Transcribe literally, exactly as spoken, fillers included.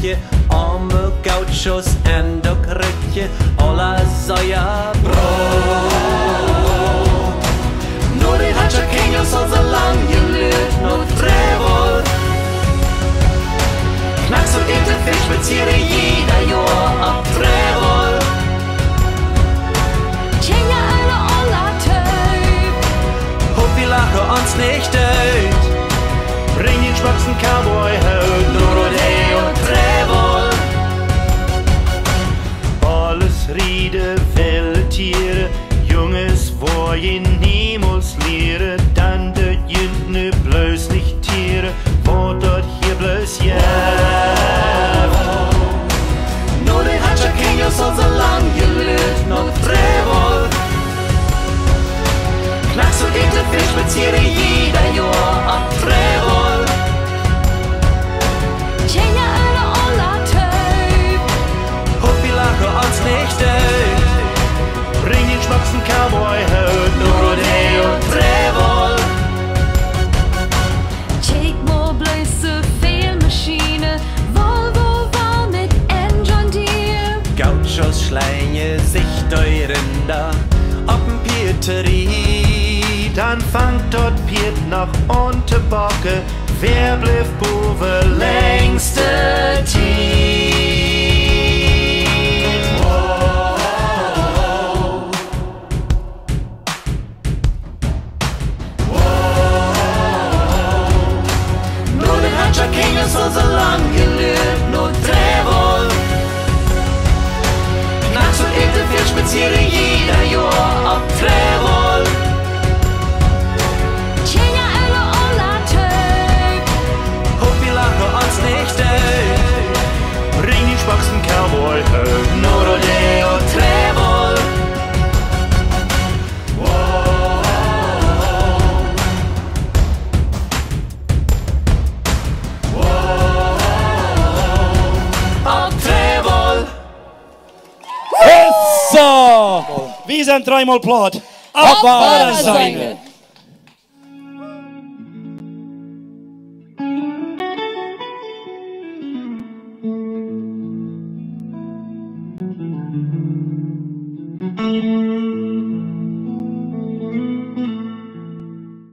ritje, arme gauchos en ook ritje, alla soja brod. Nur die hat ja Kengels al so lang gelüht, nur Trebol. Knacks und geht der Fisch mit Ziere jeder Jahr ab Trebol. Tjenja alle alla Töp. Hopp, wir lachen uns nicht uit. Bring den schmucksten Cowboy heut, nur Rodeo Trebol. Alles riede, wilde Tiere, Junges, wo je niemals leren, dann dort jüntne bloß nicht Tiere, wo dort hier bloß jäft. Nur die hat ja Kengels al so lang gelüht, nur Trebol. Knacks und geht der Fisch mit Ziere jeder Jahr ab Trebol. Tjenja alle alla Töp. Hopp, wir lachen uns nicht uit. Bring den schmucksten Cowboy heut, nur Rodeo Trebol. Take more bloß so viel Maschine, Volvo war mit John Deere. Gauchos schleien sich Rinder ob'n Pieterie. Dann fangt dort Piet noch unte Bocke, wer blieb Buwe längste Team. Wow. Wow. Nur den hat ja Kengels al so lang gelüht, nur Trebol. Knacks und geht der Fisch mit Ziere jeder Jahr ab Trebol. Tjenja alle alla Töp. Hopp, wir lachen uns nicht uit. Bring den schmucksten Cowboy heut, nur Rodeo Trebol. Wow. Wow. Ab Trebol. So, wir sind dreimal Plaut. Abfahrer sein. Thank you.